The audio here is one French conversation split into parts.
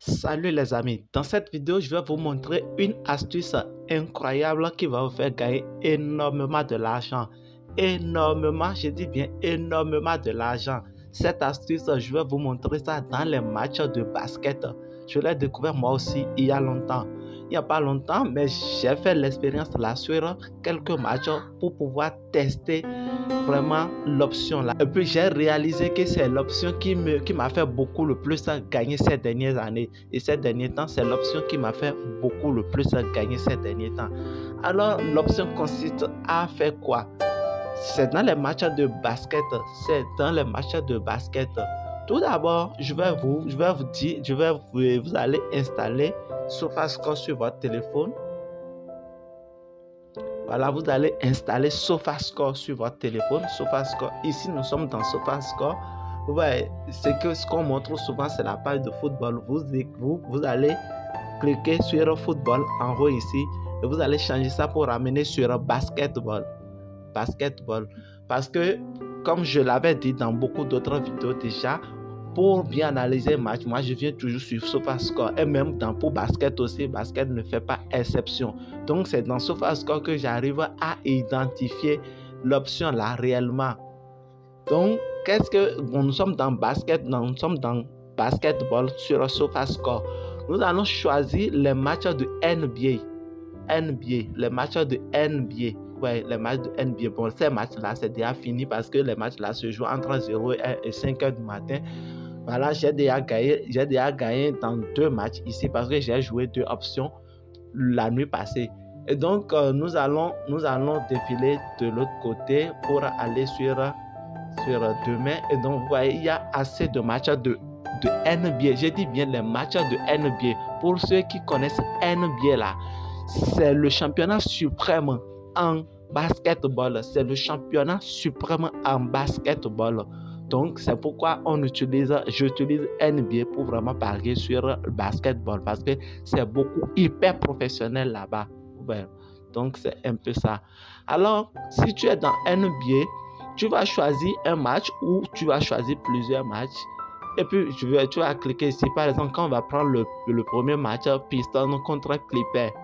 Salut les amis, dans cette vidéo je vais vous montrer une astuce incroyable qui va vous faire gagner énormément de l'argent. Énormément, je dis bien énormément de l'argent. Cette astuce, je vais vous montrer ça dans les matchs de basket. Je l'ai découvert moi aussi il y a longtemps. Il n'y a pas longtemps, mais j'ai fait l'expérience là sur quelques matchs pour pouvoir tester vraiment l'option là. Et puis j'ai réalisé que c'est l'option qui m'a fait beaucoup le plus gagner ces dernières années. Et ces derniers temps, c'est l'option qui m'a fait beaucoup le plus gagner ces derniers temps. Alors l'option consiste à faire quoi? C'est dans les matchs de basket. C'est dans les matchs de basket. Tout d'abord, vous allez installer SofaScore sur votre téléphone. Voilà, vous allez installer SofaScore sur votre téléphone. SofaScore, ici nous sommes dans SofaScore. Vous voyez, ce qu'on montre souvent, c'est la page de football. Vous allez cliquer sur football en haut ici et vous allez changer ça pour ramener sur basketball. Parce que, comme je l'avais dit dans beaucoup d'autres vidéos déjà, pour bien analyser un match, moi je viens toujours sur SofaScore et même pour basket aussi, basket ne fait pas exception. Donc c'est dans SofaScore que j'arrive à identifier l'option là réellement. Donc nous sommes dans basket, nous sommes dans basketball sur SofaScore. Nous allons choisir les matchs de NBA, les matchs de NBA. Ouais, les matchs de NBA. Bon, ces matchs-là, c'est déjà fini parce que les matchs-là se jouent entre 0 et 5 heures du matin. Voilà, j'ai déjà gagné dans 2 matchs ici parce que j'ai joué 2 options la nuit passée. Et donc, nous allons défiler de l'autre côté pour aller sur demain. Et donc, vous voyez, il y a assez de matchs de NBA. Je dis bien les matchs de NBA. Pour ceux qui connaissent NBA là, c'est le championnat suprême en basketball. C'est le championnat suprême en basketball. Donc, c'est pourquoi j'utilise NBA pour vraiment parier sur le basketball parce que c'est beaucoup hyper professionnel là-bas. Ouais. Donc, c'est un peu ça. Alors, si tu es dans NBA, tu vas choisir un match ou tu vas choisir plusieurs matchs. Et puis, tu vas cliquer ici. Par exemple, quand on va prendre le premier match, Pistons contre Clippers.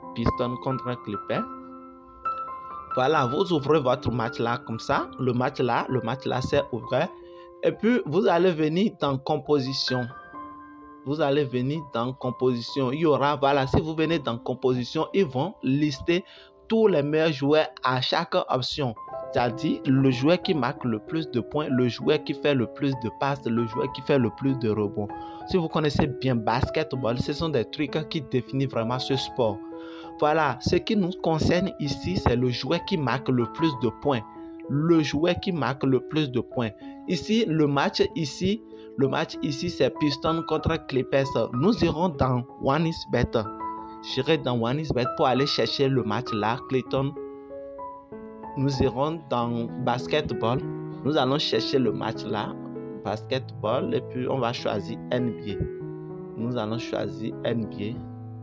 Voilà, vous ouvrez votre match là comme ça. Le match là c'est ouvert. Et puis, vous allez venir dans composition. Il y aura, voilà, si vous venez dans composition, ils vont lister tous les meilleurs joueurs à chaque option. C'est-à-dire le joueur qui marque le plus de points, le joueur qui fait le plus de passes, le joueur qui fait le plus de rebonds. Si vous connaissez bien basketball, ce sont des trucs qui définissent vraiment ce sport. Voilà, ce qui nous concerne ici, c'est le joueur qui marque le plus de points. Ici, le match ici, c'est Pistons contre Clippers. Nous irons dans OneXBet. J'irai dans OneXBet pour aller chercher le match là, Clayton. Nous irons dans basketball. Nous allons chercher le match là, basketball, et puis on va choisir NBA. Nous allons choisir NBA.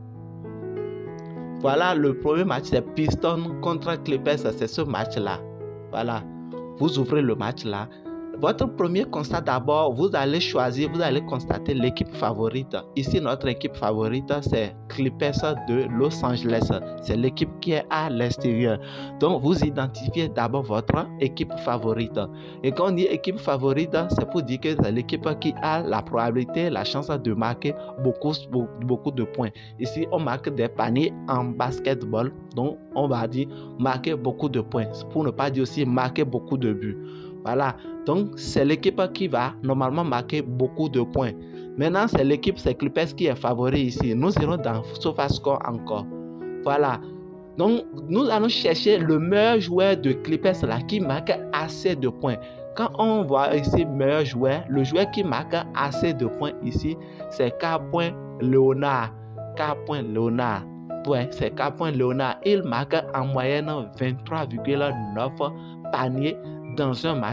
Voilà, le premier match, c'est Pistons contre Clippers, c'est ce match-là. Voilà, vous ouvrez le match là. Votre premier constat d'abord, vous allez constater l'équipe favorite. Ici, notre équipe favorite, c'est Clippers de Los Angeles. C'est l'équipe qui est à l'extérieur. Donc, vous identifiez d'abord votre équipe favorite. Et quand on dit équipe favorite, c'est pour dire que c'est l'équipe qui a la probabilité, la chance de marquer beaucoup de points. Ici, on marque des paniers en basketball. Donc, on va dire marquer beaucoup de points. Pour ne pas dire aussi marquer beaucoup de buts. Voilà, donc c'est l'équipe qui va normalement marquer beaucoup de points. Maintenant, c'est Clippers qui est favori ici. Nous irons dans SofaScore encore. Voilà, donc nous allons chercher le meilleur joueur de Clippers là qui marque assez de points. Quand on voit ici meilleur joueur, le joueur qui marque assez de points ici, c'est K. Leonard. Ouais, c'est K. Leonard. Il marque en moyenne 23,9 paniers dans un match.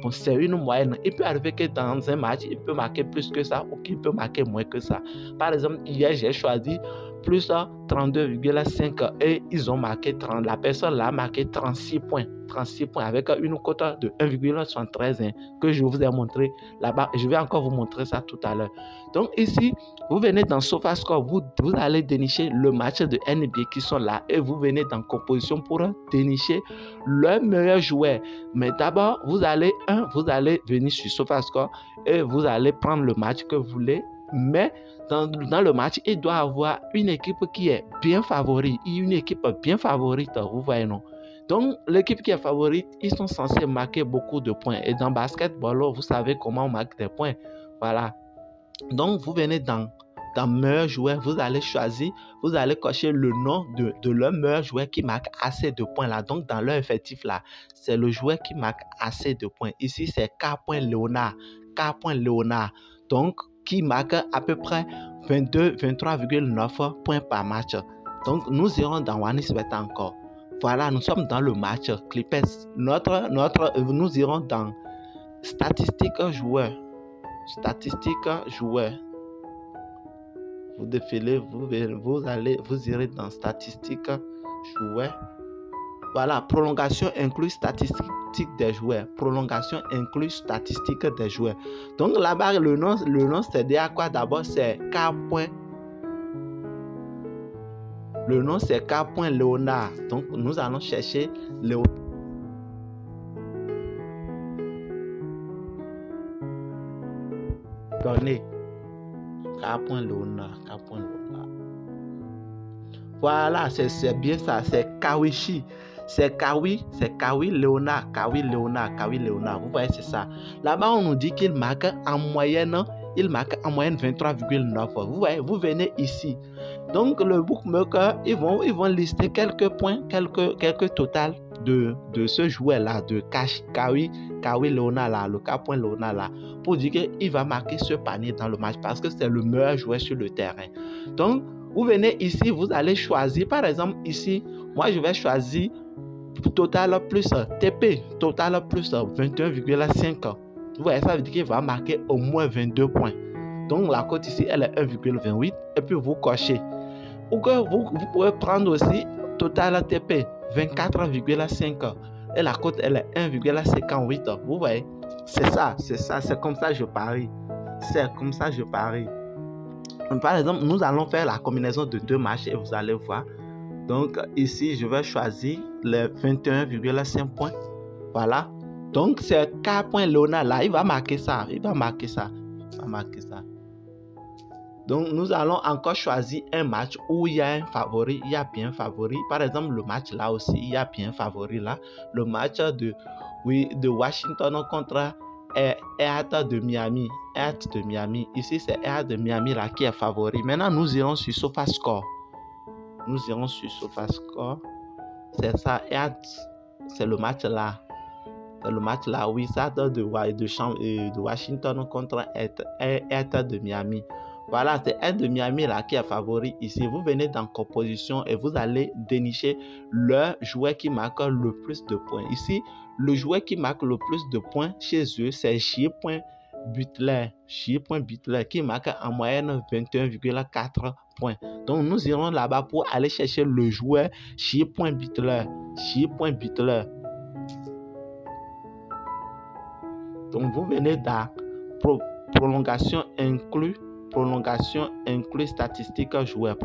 Bon, c'est une moyenne. Il peut arriver que dans un match, il peut marquer plus que ça ou qu'il peut marquer moins que ça. Par exemple, hier, j'ai choisi plus 32,5 et ils ont marqué 30. La personne là a marqué 36 points. 36 points avec une cote de 1,73 que je vous ai montré là-bas. Je vais encore vous montrer ça tout à l'heure. Donc ici, vous venez dans SofaScore, vous allez dénicher le match de NBA qui sont là et vous venez dans composition pour dénicher le meilleur joueur. Mais d'abord, vous allez venir sur SofaScore et vous allez prendre le match que vous voulez. Mais dans le match, il doit y avoir une équipe qui est bien favorite. Une équipe bien favorite, vous voyez, non? Donc, l'équipe qui est favorite, ils sont censés marquer beaucoup de points. Et dans basketball, vous savez comment on marque des points. Voilà. Donc, vous venez dans meilleur joueur, vous allez choisir, vous allez cocher le nom de leur meilleur joueur qui marque assez de points là. Donc, dans leur effectif là, c'est le joueur qui marque assez de points. Ici, c'est K.Leonard. K.Leonard. Donc, qui marque à peu près 23,9 points par match. Donc, nous irons dans OneXBet encore. Voilà, nous sommes dans le match Clippers. Nous irons dans statistiques joueurs. Statistiques joueurs. Vous défilez, vous irez dans statistiques joueurs. Voilà, prolongation inclut statistiques des joueurs. Prolongation inclut statistiques des joueurs. Donc là-bas, le nom c'est à quoi? D'abord, c'est K. Le nom c'est K.Leonard. Donc nous allons chercher Léonard. Donnez K.Leonard. Voilà, c'est bien ça. C'est Kawishi. C'est Kawi Leonard. Vous voyez, c'est ça. Là-bas, on nous dit qu'il marque en moyenne 23,9. Vous voyez, vous venez ici. Donc, le bookmaker, ils vont lister quelques points, quelques totals de ce joueur-là, de Kawi Leonard là, le K.Leonard là, pour dire qu'il va marquer ce panier dans le match parce que c'est le meilleur joueur sur le terrain. Donc, vous venez ici, vous allez choisir, par exemple, ici, moi, je vais choisir total plus TP, total plus 21,5. Vous voyez, ça veut dire qu'il va marquer au moins 22 points. Donc, la cote ici, elle est 1,28 et puis vous cochez. Ou que vous pouvez prendre aussi total TP, 24,5 et la cote, elle est 1,58. Vous voyez, c'est comme ça que je parie. Par exemple, nous allons faire la combinaison de deux matchs et vous allez voir. Donc, ici, je vais choisir les 21,5 points. Voilà. Donc, c'est K.Leonard là. Il va marquer ça. Donc, nous allons encore choisir un match où il y a un favori. Il y a bien favori. Par exemple, le match là aussi, il y a bien favori là. Le match de Washington contre Heat de Miami. Ici, c'est Heat de Miami là qui est favori. Maintenant, nous irons sur SofaScore. C'est ça. Heat, c'est le match là. Oui, ça de Washington contre Heat de Miami. Voilà, c'est Heat de Miami là qui est favori ici. Vous venez dans composition et vous allez dénicher le joueur qui marque le plus de points. Ici, le joueur qui marque le plus de points chez eux, c'est J.Butler qui marque en moyenne 21,4 points. Donc, nous irons là-bas pour aller chercher le joueur J.Butler. Donc, vous venez dans prolongation inclut statistique joueur.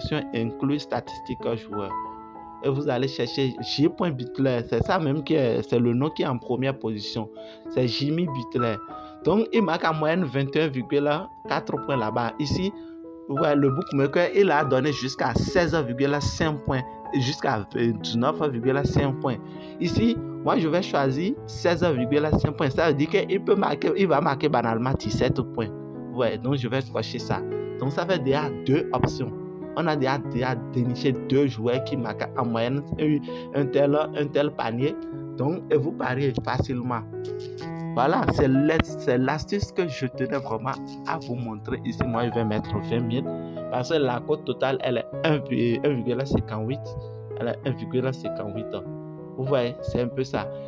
Et vous allez chercher J.Butler. C'est ça même c'est le nom qui est en première position. C'est Jimmy Butler. Donc, il marque en moyenne 21,4 points là-bas. Ici, vous voyez, le bookmaker, il a donné jusqu'à 16,5 points. Jusqu'à 19,5 points. Ici, moi, je vais choisir 16,5 points. Ça veut dire qu'il va marquer banalement 17 points. Ouais, donc je vais cocher ça. Donc, ça fait déjà deux options. On a déjà déniché deux joueurs qui marquent en moyenne un tel panier. Donc, et vous pariez facilement. Voilà, c'est l'astuce que je tenais vraiment à vous montrer. Ici, moi, je vais mettre 20 000 parce que la cote totale, elle est 1,58. Elle est 1,58. Vous voyez, c'est un peu ça.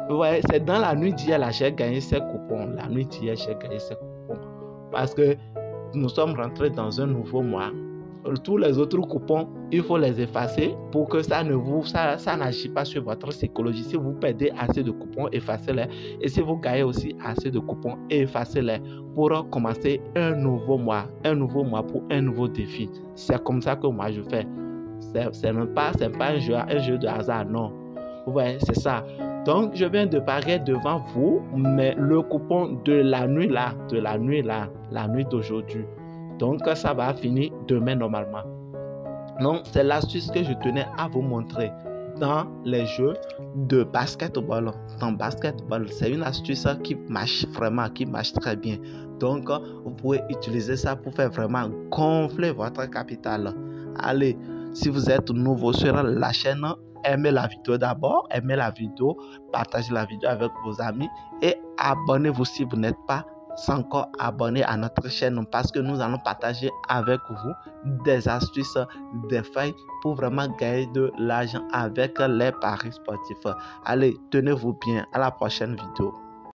Ouais, c'est dans la nuit d'hier, là, j'ai gagné ces coupons. La nuit d'hier, j'ai gagné ces coupons. Parce que nous sommes rentrés dans un nouveau mois. Tous les autres coupons, il faut les effacer pour que ça n'agit pas sur votre psychologie. Si vous perdez assez de coupons, effacez-les. Et si vous gagnez aussi assez de coupons, effacez-les pour commencer un nouveau mois pour un nouveau défi. C'est comme ça que moi je fais. C'est pas un jeu de hasard, non. Vous voyez, c'est ça. Donc, je viens de parier devant vous, mais le coupon de la nuit la nuit d'aujourd'hui. Donc, ça va finir demain normalement. Donc, c'est l'astuce que je tenais à vous montrer dans les jeux de basketball. Dans basketball, c'est une astuce qui marche vraiment, qui marche très bien. Donc, vous pouvez utiliser ça pour faire vraiment gonfler votre capital. Allez, si vous êtes nouveau sur la chaîne, aimez la vidéo d'abord, partagez la vidéo avec vos amis et abonnez-vous si vous n'êtes pas encore abonné à notre chaîne parce que nous allons partager avec vous des astuces, des failles pour vraiment gagner de l'argent avec les paris sportifs. Allez, tenez-vous bien, à la prochaine vidéo.